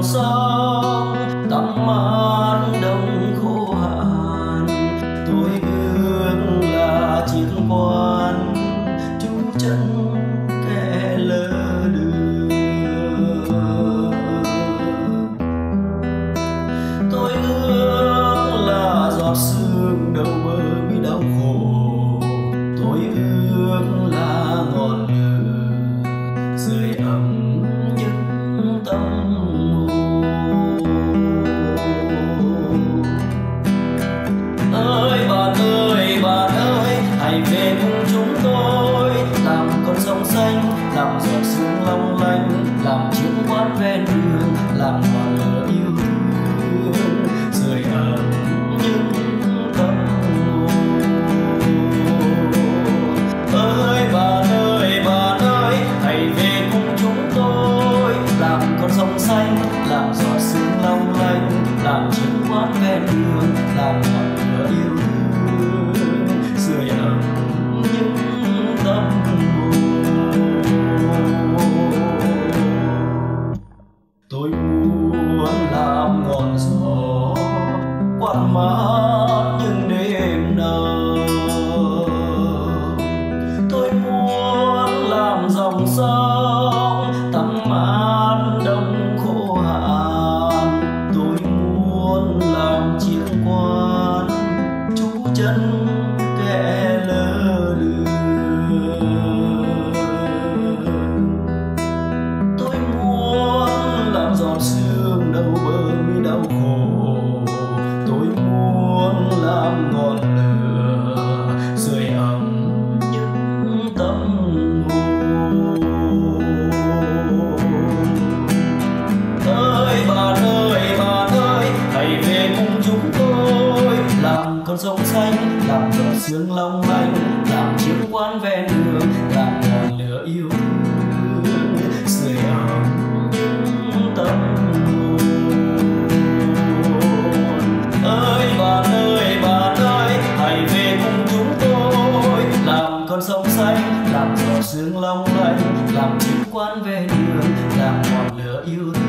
sông tắm mát đông khô hạn. Tôi ước là chiếc quan chú chân kẻ lơ đường. Tôi ước là giọt sương đầu bờ mi đau khổ. Tôi ước là ngọn lửa sưởi ấm những tâm hồn. Ơi bạn ơi, hãy về cùng chúng tôi, làm con sông xanh, làm giọt sương long lanh, làm chiếc quán ven đường, làm ngọn lửa yêu thương sưởi ấm những tâm hồn. Bạn ơi, hãy về cùng chúng tôi, làm con sông xanh, làm giọt sương long lanh, làm chiếc quán ven đường, làm ngọn lửa yêu thương sưởi ấm những tâm hồn. Tôi muốn làm ngọn gió quạt mát những đêm nở. Tôi muốn làm dòng sông tắm mát đông khô hạn. Tôi muốn làm chiếc quan chú chân kẻ lơ đường. Tôi muốn làm giọt sương đầu bờ mi đau khổ. Tôi muốn làm ngọn lửa sưởi ấm những tâm hồn. Bạn ơi, hãy về cùng chúng tôi, làm con sông xanh, làm giọt sương long lanh, làm chiếc quán ven đường, làm ngọn lửa yêu thương sưởi ấm những tâm hồn. Bạn ơi, hãy về cùng chúng tôi, làm con sông xanh, làm giọt sương long lanh, làm chiếc quán ven đường, làm ngọn lửa yêu thương